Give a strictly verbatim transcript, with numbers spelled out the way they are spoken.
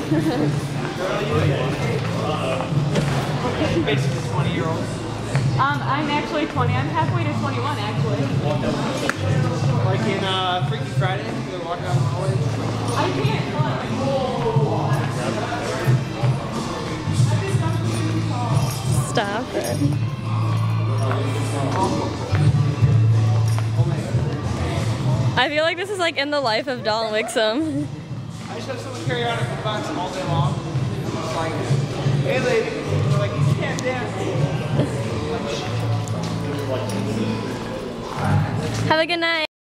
Basically twenty year old. Um, I'm actually twenty. I'm halfway to twenty-one, actually. Like in uh, Freaky Friday, they're walking down the hallway. I can't. Stop it. I feel like this is like in the life of Dalton Wixom. I just have someone carry around a box all day long. It's like, hey lady, they're like, you can't dance. Have a good night.